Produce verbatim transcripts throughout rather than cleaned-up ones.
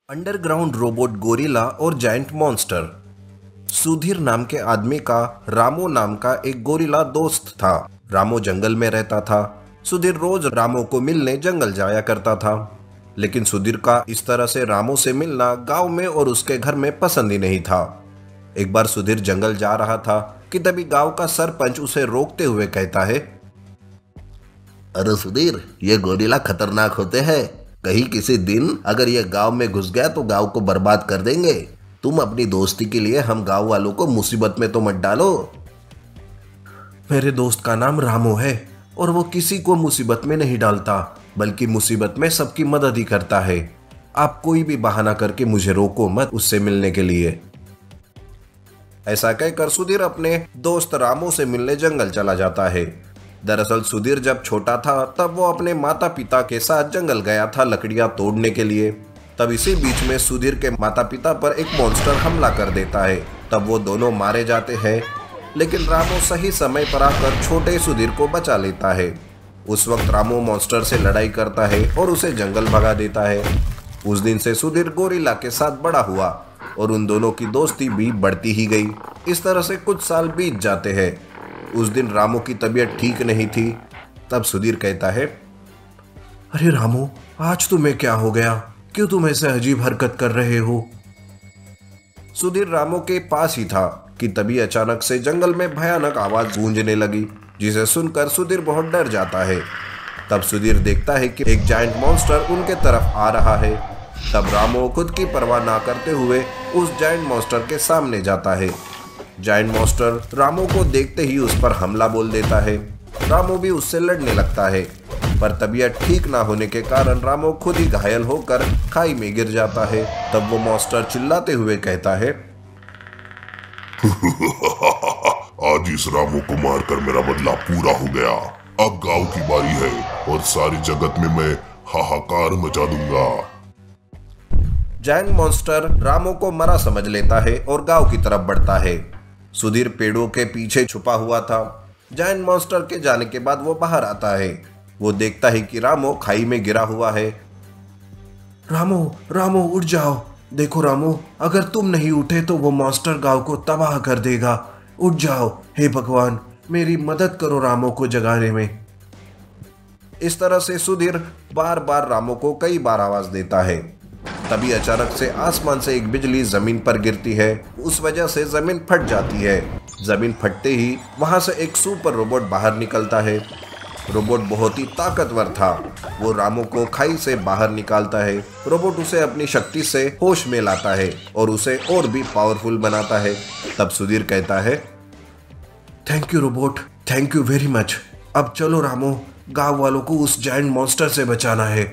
Underground robot gorilla और giant monster. Sudhir नाम के आदमी का रामो नाम का एक गोरिल्ला दोस्त था। रामो जंगल में रहता था। सुधीर रोज रामो को मिलने जंगल जाया करता था, लेकिन सुधीर का इस तरह से रामो से मिलना गांव में और उसके घर में पसंद ही नहीं था। एक बार सुधीर जंगल जा रहा था कि तभी गांव का सरपंच उसे रोकते हुए कहता है, अरे सुधीर, ये गोरिल्ला खतरनाक होते हैं। कहीं किसी दिन अगर ये गांव में घुस गया तो गांव को बर्बाद कर देंगे। तुम अपनी दोस्ती के लिए हम गांव वालों को मुसीबत में तो मत डालो। मेरे दोस्त का नाम रामो है और वो किसी को मुसीबत में नहीं डालता, बल्कि मुसीबत में सबकी मदद ही करता है। आप कोई भी बहाना करके मुझे रोको मत उससे मिलने के लिए। ऐसा कहकर सुधीर अपने दोस्त रामो से मिलने जंगल चला जाता है। दरअसल सुधीर जब छोटा था तब वो अपने माता पिता के साथ जंगल गया था लकड़ियां तोड़ने के लिए। तब इसी बीच में सुधीर के माता पिता पर एक मॉन्स्टर हमला कर देता है। तब वो दोनों मारे जाते हैं, लेकिन रामो सही समय पर आकर छोटे सुधीर को बचा लेता है। उस वक्त रामो मॉन्स्टर से लड़ाई करता है और उसे जंगल भगा देता है। उस दिन से सुधीर गोरिल्ला के साथ बड़ा हुआ और उन दोनों की दोस्ती भी बढ़ती ही गई। इस तरह से कुछ साल बीत जाते हैं। उस दिन रामो की तबीयत ठीक नहीं थी। तब सुधीर कहता है, अरे रामो, आज तुम्हें क्या हो गया? क्यों तुम ऐसे अजीब हरकत कर रहे हो? सुधीर रामो के पास ही था कि तभी अचानक से जंगल में भयानक आवाज गूंजने लगी, जिसे सुनकर सुधीर बहुत डर जाता है। तब सुधीर देखता है कि एक जायंट मॉन्स्टर उनके तरफ आ रहा है। तब रामो खुद की परवाह ना करते हुए उस जायंट मॉन्स्टर के सामने जाता है। जायंट मॉन्स्टर रामो को देखते ही उस पर हमला बोल देता है। रामो भी उससे लड़ने लगता है, पर तबीयत ठीक ना होने के कारण रामो खुद ही घायल होकर खाई में गिर जाता है। तब वो मॉन्स्टर चिल्लाते हुए कहता है, आज इस रामो को मारकर मेरा बदला पूरा हो गया। अब गांव की बारी है और सारी जगत में मैं हाहाकार मचा दूंगा। जायंट मॉन्स्टर रामो को मरा समझ लेता है और गांव की तरफ बढ़ता है। सुधीर पेड़ों के पीछे छुपा हुआ था। जायंट मॉन्स्टर के जाने के बाद वो बाहर आता है। वो देखता है कि रामो खाई में गिरा हुआ है। रामो, रामो उठ जाओ। देखो रामो, अगर तुम नहीं उठे तो वो मॉन्स्टर गांव को तबाह कर देगा। उठ जाओ, हे भगवान, मेरी मदद करो रामो को जगाने में। इस तरह से सुधीर बार बार रामो को कई बार आवाज देता है। तभी अचानक से आसमान से एक बिजली जमीन पर गिरती है। उस वजह से जमीन फट जाती है। जमीन फटते ही वहां से एक सुपर रोबोट बाहर निकलता है। रोबोट बहुत ही ताकतवर था। वो रामो को खाई से बाहर निकालता है। रोबोट उसे अपनी शक्ति से होश में लाता है और उसे और भी पावरफुल बनाता है। तब सुधीर कहता है, thank you robot, thank you very much. अब चलो रामो, गांव वालों को उस जायंट मॉन्स्टर से बचाना है।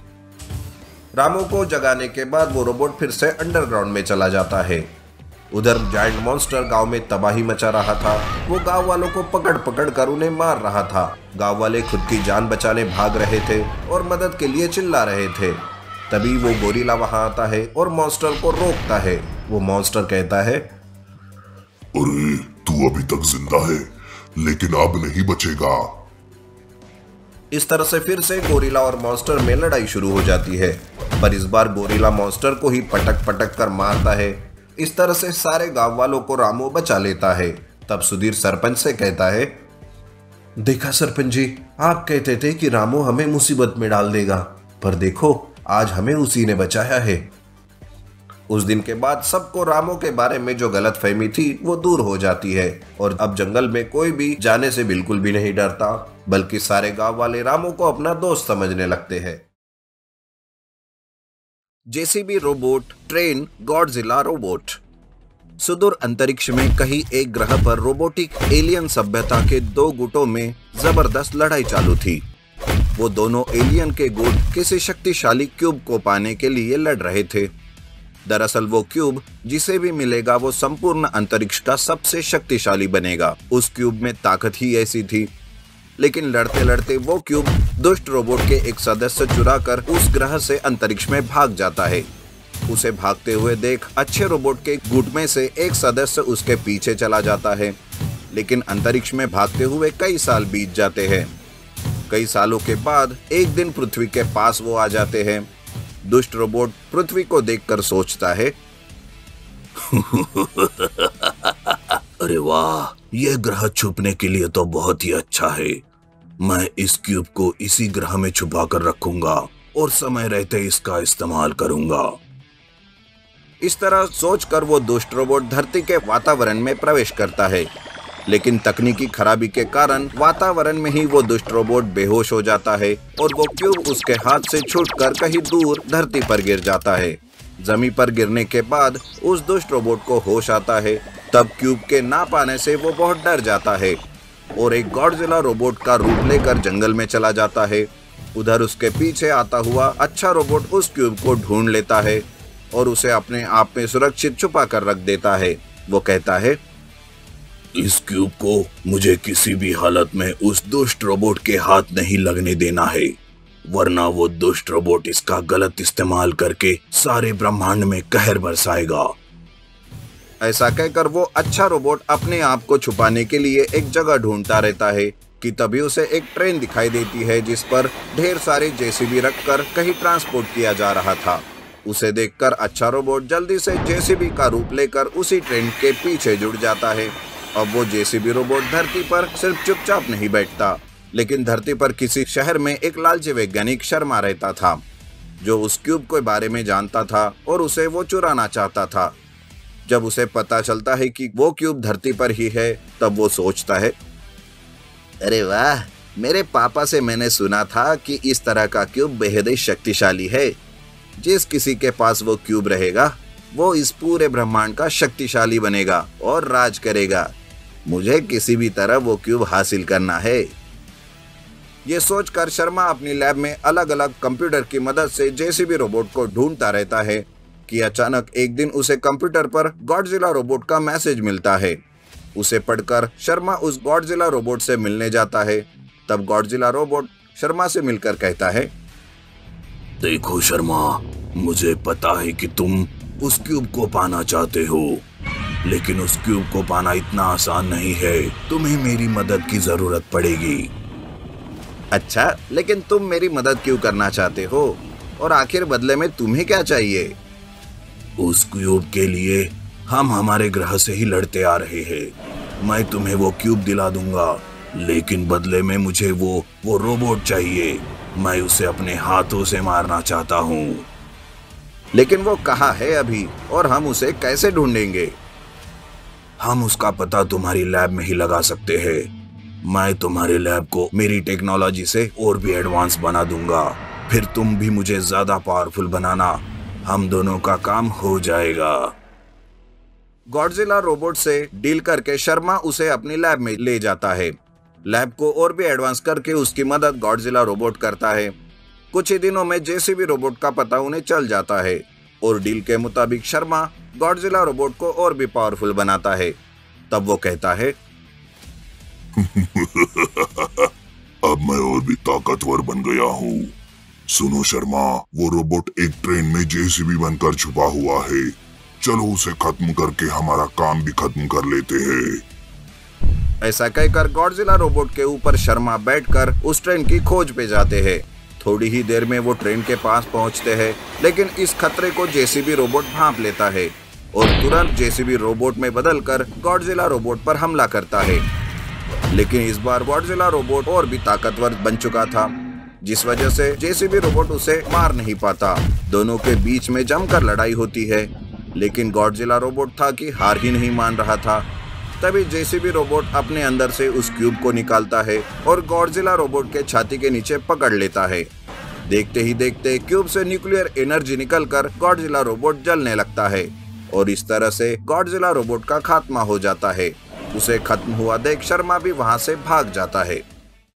रामो को जगाने के बाद वो रोबोट फिर से अंडरग्राउंड में चला जाता है। उधर जायंट मॉन्स्टर गांव में तबाही मचा रहा था। वो गांव वालों को पकड़ पकड़ कर उन्हें मार रहा था। गांव वाले खुद की जान बचाने भाग रहे थे और मदद के लिए चिल्ला रहे थे। तभी वो गोरिल्ला वहां आता है और मॉन्स्टर को रोकता है। वो मॉन्स्टर कहता है, अरे तू अभी तक जिंदा है, लेकिन अब नहीं बचेगा। इस तरह से फिर से गोरिल्ला और मॉन्स्टर में लड़ाई शुरू हो जाती है, पर इस बार गोरिल्ला मॉन्स्टर को ही पटक पटक कर मारता है। इस तरह से सारे गांव वालों को रामो बचा लेता है। तब सुधीर सरपंच से कहता है, देखा सरपंच जी, आप कहते थे कि रामो हमें मुसीबत में डाल देगा, पर देखो आज हमें उसी ने बचाया है। उस दिन के बाद सबको रामो के बारे में जो गलतफहमी थी वो दूर हो जाती है और अब जंगल में कोई भी जाने से बिल्कुल भी नहीं डरता, बल्कि सारे गांव वाले रामो को अपना दोस्त समझने लगते हैं। JCB robot train Godzilla robot. सुदूर अंतरिक्ष में कहीं एक ग्रह पर रोबोटिक एलियन सभ्यता के दो गुटों में जबरदस्त लड़ाई चालू थी। वो दोनों एलियन के गुट किसी शक्तिशाली क्यूब को पाने के लिए लड़ रहे थे। दरअसल वो क्यूब जिसे भी मिलेगा वो संपूर्ण अंतरिक्ष का सबसे शक्तिशाली बनेगा। उस क्यूब में ताकत ही ऐसी थी। लेकिन लड़ते लड़ते वो क्यूब दुष्ट रोबोट के एक सदस्य चुराकर उस ग्रह से अंतरिक्ष में भाग जाता है। उसे भागते हुए देख अच्छे रोबोट के गुट में से एक सदस्य उसके पीछे चला जाता है। लेकिन अंतरिक्ष में भागते हुए कई साल बीत जाते हैं। कई सालों के बाद एक दिन पृथ्वी के पास वो आ जाते हैं। दुष्ट रोबोट पृथ्वी को देखकर सोचता है, अरे वाह, यह ग्रह छुपने के लिए तो बहुत ही अच्छा है। मैं इस क्यूब को इसी ग्रह में छुपा कर रखूंगा और समय रहते इसका इस्तेमाल करूंगा। इस तरह सोचकर वो दुष्ट रोबोट धरती के वातावरण में प्रवेश करता है, लेकिन तकनीकी खराबी के कारण वातावरण में ही वो दुष्ट रोबोट बेहोश हो जाता है और वो क्यूब उसके हाथ से छूटकर कहीं दूर धरती पर गिर जाता है। जमीन पर गिरने के बाद उस दुष्ट रोबोट को होश आता है। तब क्यूब के ना पाने से वो बहुत डर जाता है और एक गॉडजिला रोबोट का रूप लेकर जंगल में चला जाता है। उधर उसके पीछे आता हुआ अच्छा रोबोट उस क्यूब को ढूंढ लेता है और उसे अपने आप में सुरक्षित छुपा कर रख देता है। वो कहता है, इस क्यूब को मुझे किसी भी हालत में उस दुष्ट रोबोट के हाथ नहीं लगने देना है, वरना वो दुष्ट रोबोट इसका गलत इस्तेमाल करके सारे ब्रह्मांड में कहर बरसाएगा। ऐसा कहकर वो अच्छा रोबोट अपने आप को छुपाने के लिए एक जगह ढूंढता रहता है कि तभी उसे एक ट्रेन दिखाई देती है जिस पर ढेर सारे जेसीबी रखकर कहीं ट्रांसपोर्ट किया जा रहा था। उसे देखकर अच्छा रोबोट जल्दी से जेसीबी का रूप लेकर उसी ट्रेन के पीछे जुड़ जाता है। अब वो जेसीबी रोबोट धरती पर सिर्फ चुपचाप नहीं बैठता, लेकिन धरती पर किसी शहर में एक लालची वैज्ञानिक शर्मा रहता था, जो उस क्यूब के बारे में जानता था और उसे वो चुराना चाहता था। जब उसे पता चलता है कि वो क्यूब धरती पर ही है, तब वो सोचता है, अरे वाह, मेरे पापा से मैंने सुना था कि इस तरह का क्यूब बेहद ही शक्तिशाली है। जिस किसी के पास वो क्यूब रहेगा वो इस पूरे ब्रह्मांड का शक्तिशाली बनेगा और राज करेगा। मुझे किसी भी तरह वो क्यूब हासिल करना है। ये सोचकर शर्मा अपनी लैब में अलग अलग कंप्यूटर की मदद से जेसीबी रोबोट को ढूंढता रहता है कि अचानक एक दिन उसे कंप्यूटर पर गॉडजिला रोबोट का मैसेज मिलता है। उसे पढ़कर शर्मा उस गॉडजिला रोबोट से मिलने जाता है। तब गॉडजिला रोबोट शर्मा से मिलकर कहता है, देखो शर्मा, मुझे पता है कि तुम उस क्यूब को पाना चाहते हो, लेकिन उस क्यूब को पाना इतना आसान नहीं है। तुम्हें मेरी मदद की जरूरत पड़ेगी। अच्छा, लेकिन तुम मेरी मदद क्यों करना चाहते हो और आखिर बदले में तुम्हें क्या चाहिए? उस क्यूब के लिए हम हमारे ग्रह से ही लड़ते आ रहे हैं। मैं तुम्हें वो क्यूब दिला दूंगा, लेकिन बदले में मुझे वो वो रोबोट चाहिए। मैं उसे अपने हाथों से मारना चाहता हूँ। लेकिन वो कहाँ है अभी और हम उसे कैसे ढूंढेंगे? हम उसका पता तुम्हारी लैब में ही लगा सकते हैं। मैं तुम्हारे लैब को मेरी टेक्नोलॉजी से और भी एडवांस बना दूंगा। फिर तुम भी मुझे ज्यादा पावरफुल बनाना। हम दोनों का काम हो जाएगा। गॉडजिला रोबोट से डील करके शर्मा उसे अपनी लैब में ले जाता है। लैब को और भी एडवांस करके उसकी मदद गॉडजिला रोबोट करता है। कुछ ही दिनों में जेसीबी रोबोट का पता उन्हें चल जाता है और डील के मुताबिक शर्मा गॉडजिला रोबोट को और भी पावरफुल बनाता है। तब वो कहता है, अब मैं और भी ताकतवर बन गया हूँ। सुनो शर्मा, वो रोबोट एक ट्रेन में जेसीबी बनकर छुपा हुआ है। चलो उसे खत्म करके हमारा काम भी खत्म कर लेते हैं। ऐसा कहकर गॉडजिला रोबोट के ऊपर शर्मा बैठकर उस ट्रेन की खोज पे जाते हैं। थोड़ी ही देर में वो ट्रेन के पास पहुंचते हैं, लेकिन इस खतरे को जेसीबी रोबोट भांप लेता है और तुरंत जेसीबी रोबोट में बदलकर गॉडजिला रोबोट पर हमला करता है। लेकिन इस बार गॉडजिला रोबोट और भी ताकतवर बन चुका था, जिस वजह से जेसीबी रोबोट उसे मार नहीं पाता। दोनों के बीच में जमकर लड़ाई होती है, लेकिन गॉडजिला रोबोट था कि हार ही नहीं मान रहा था। तभी जेसीबी रोबोट अपने अंदर से उस क्यूब को निकालता है और गॉडजिला रोबोट के छाती के नीचे पकड़ लेता है। देखते ही देखते क्यूब से न्यूक्लियर एनर्जी निकलकर गॉडजिला रोबोट जलने लगता है और इस तरह से गॉडजिला रोबोट का खात्मा हो जाता है। उसे खत्म हुआ देख शर्मा भी वहां से भाग जाता है।